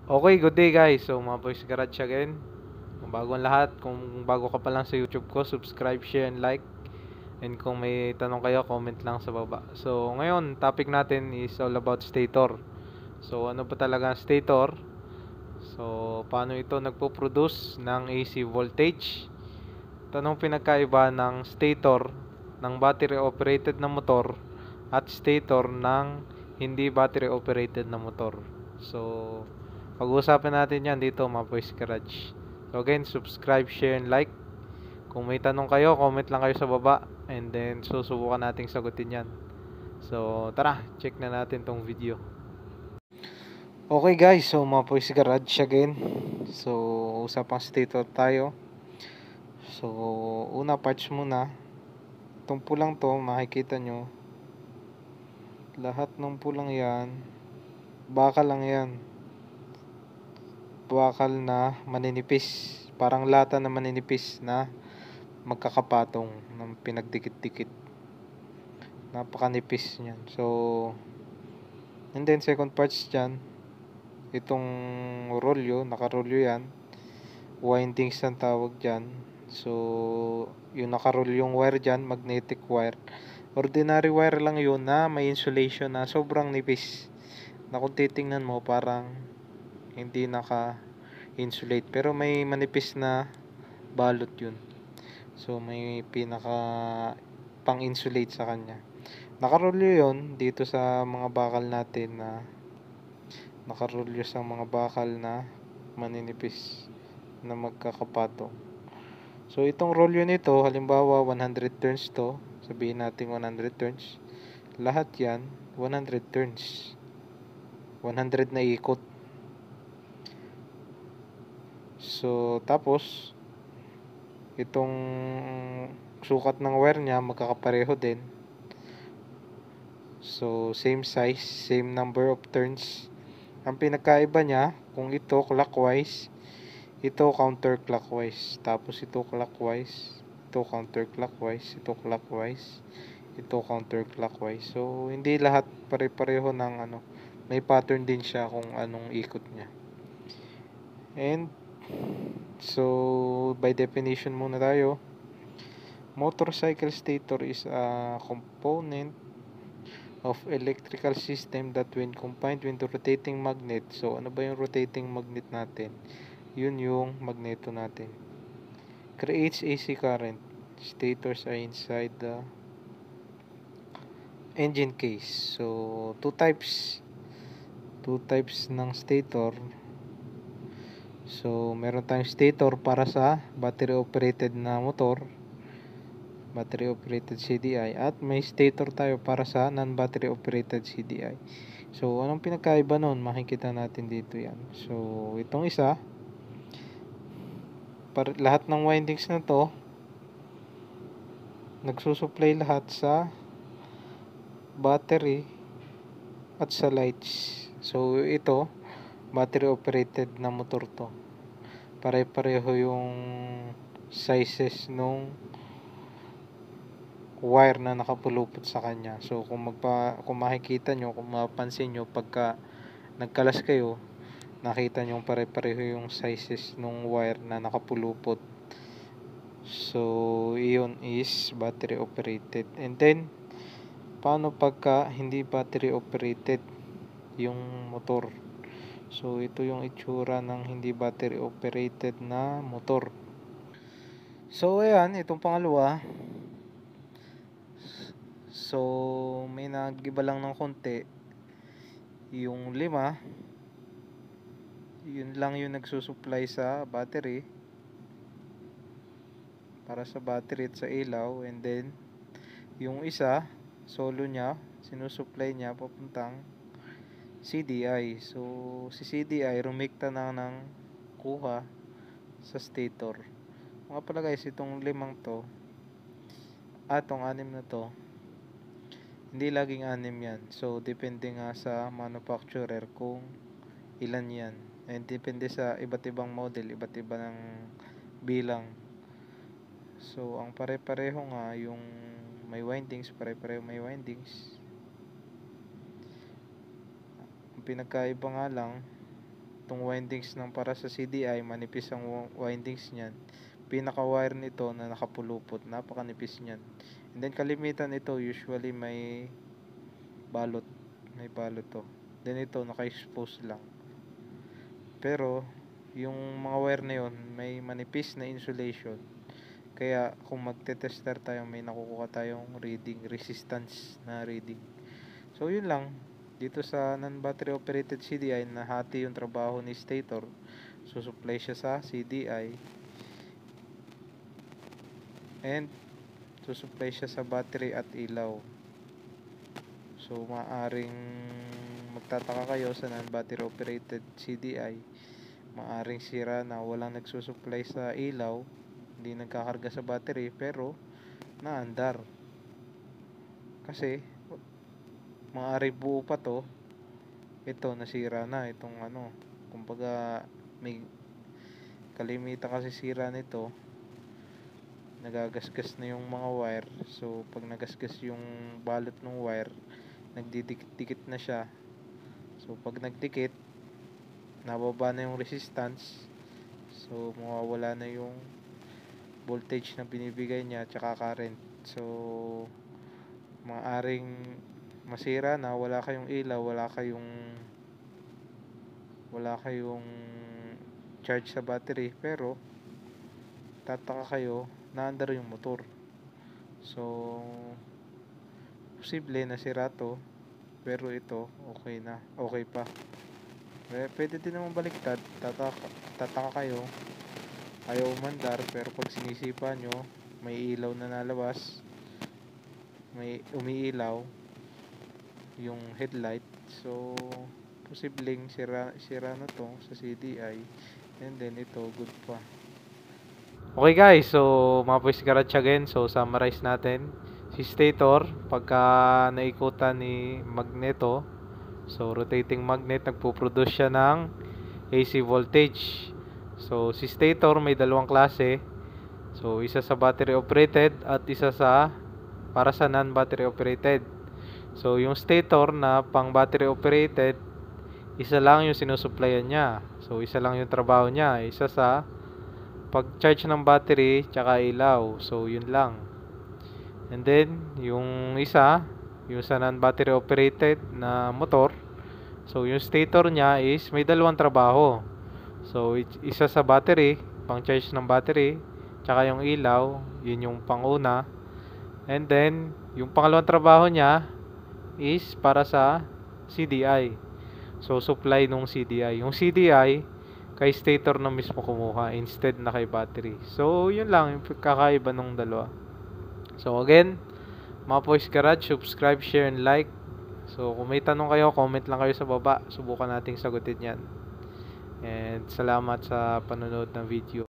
Okay, good day guys. So, mga boys garage again. Kung bago ang lahat, kung bago ka pa lang sa YouTube ko, subscribe, share, and like. And kung may tanong kayo, comment lang sa baba. So, ngayon, topic natin is all about stator. So, ano ba talaga ang stator? So, paano ito nagpo-produce ng AC voltage? Tanong pinagkaiba ng stator ng battery operated na motor at stator ng hindi battery operated na motor. So, pag-uusapan natin yan dito mga boys garage. So again, subscribe, share, and like. Kung may tanong kayo, comment lang kayo sa baba. And then, susubukan nating sagutin yan. So, tara, check na natin tong video. Okay guys, so mga boys garage again. So, usapang stator tayo. So, una parts muna. Itong pulang to, makikita nyo. Lahat ng pulang yan, bakal lang yan. Bakal na maninipis. Parang lata na maninipis na magkakapatong ng pinagdikit-dikit. Napakanipis niyan. So, and then second parts dyan, itong rolyo, nakarolyo yan. Windings ang tawag dyan. So, yung nakarolyong wire dyan, magnetic wire. Ordinary wire lang yun na may insulation na sobrang nipis. Na kung titingnan mo, parang hindi naka-insulate. Pero may manipis na balot yun. So, may pinaka pang-insulate sa kanya. Nakarolyo yon dito sa mga bakal natin na nakarolyo sa mga bakal na maninipis na magkakapato. So, itong rolyo nito, halimbawa 100 turns to, sabihin natin 100 turns, lahat yan 100 turns. 100 na ikot. So, tapos, itong sukat ng wire niya, magkakapareho din. So, same size, same number of turns. Ang pinagkaiba niya, kung ito clockwise, ito counterclockwise. Tapos ito clockwise, ito counterclockwise, ito clockwise, ito counterclockwise. So, hindi lahat pare-pareho ng ano. May pattern din siya kung anong ikot niya. And, so, by definition muna tayo. Motorcycle stator is a component of electrical system that when combined with the rotating magnet. So, ano ba yung rotating magnet natin? Yun yung magneto natin. Creates AC current. Stators are inside the engine case. So, two types. Two types ng stator. So, meron tayong stator para sa battery operated na motor. Battery operated CDI. At may stator tayo para sa non-battery operated CDI. So, anong pinagkaiba nun? Makikita natin dito yan. So, itong isa, lahat ng windings na to, nagsusupply lahat sa battery at sa lights. So, ito, battery operated na motor to. Pare-pareho yung sizes nung wire na nakapulupot sa kanya. So, kung makikita nyo, kung mapapansin nyo, pagka nagkalas kayo, nakita nyo pare-pareho yung sizes nung wire na nakapulupot. So, iyon is battery operated. And then, paano pagka hindi battery operated yung motor? So, ito yung itsura ng hindi battery operated na motor. So, ayan, itong pangalawa. So, may nag-iba lang ng konti. Yung 5, yun lang yung nagsusupply sa battery. Para sa battery at sa ilaw. And then, yung isa, solo niya, sinusupply niya papuntang CDI. So, si CDI, rumikta na ng kuha sa stator. Mga pala guys, itong 5 to, itong 6 na to, hindi laging 6 yan. So, depende nga sa manufacturer kung ilan yan. And depende sa iba't ibang model, iba't iba ng bilang. So, ang pare-pareho nga, yung may windings, pare-pareho may windings. Ang pinagkaiba nga lang, itong windings ng para sa CDI, manipis ang windings niyan. Pinaka wire nito na nakapulupot, napakanipis niyan. And then kalimitan ito usually may balot, to. Then ito naka-expose lang. Pero yung mga wire na yun may manipis na insulation. Kaya kung magte-tester tayo, may nakukuha tayong reading, resistance na reading. So yun lang. Dito sa non-battery operated CDI, nahati yung trabaho ni stator. Susupply siya sa CDI. And susupply siya sa battery at ilaw. So maaring magtataka kayo sa non-battery operated CDI. Maaring sira na walang nagsusupply sa ilaw, hindi nagkakarga sa battery, pero naandar. Kasi maaari buo pa to, ito nasira na itong kumbaga may kalimitan kasi sira nito, nagagasgas na yung mga wire. So pag nagasgas yung balot ng wire, nagdidikit-dikit na siya. So pag nagdikit, nababa na yung resistance, so mawawala na yung voltage na binibigay niya tsaka current. So maaring masira na, wala kayong ilaw, wala kayong charge sa battery, pero tataka kayo, naandar yung motor. So posible nasira to, pero ito okay pa. Pwede din naman baliktad, tataka kayo, ayaw umandar, pero pag sinisipa nyo, may ilaw na nalabas, may umiilaw yung headlight. So posibleng sira na to sa CDI. And then ito good pa. Okay guys, so mga boys garage again. So summarize natin. Si stator, pagka naikutan ni magneto, so rotating magnet, nagpo-produce siya ng AC voltage. So si stator may dalawang klase. So isa sa battery operated at isa sa para sa non-battery operated. So yung stator na pang battery operated, isa lang yung sinusupplyan niya. So isa lang yung trabaho niya, isa sa pag-charge ng battery tsaka ilaw. So yun lang. And then yung isa, yung sa non-battery operated na motor, so yung stator niya is may dalawang trabaho. So isa sa battery, pang-charge ng battery, tsaka yung ilaw, yun yung panguna. And then yung pangalawang trabaho niya is para sa CDI. So supply nung CDI. Yung CDI kay stator na mismo kumuha instead na kay battery. So yun lang yung kakaiba nung dalawa. So again, mga boys garage, subscribe, share, and like. So kung may tanong kayo, comment lang kayo sa baba. Subukan nating sagutin yan. And salamat sa panonood ng video.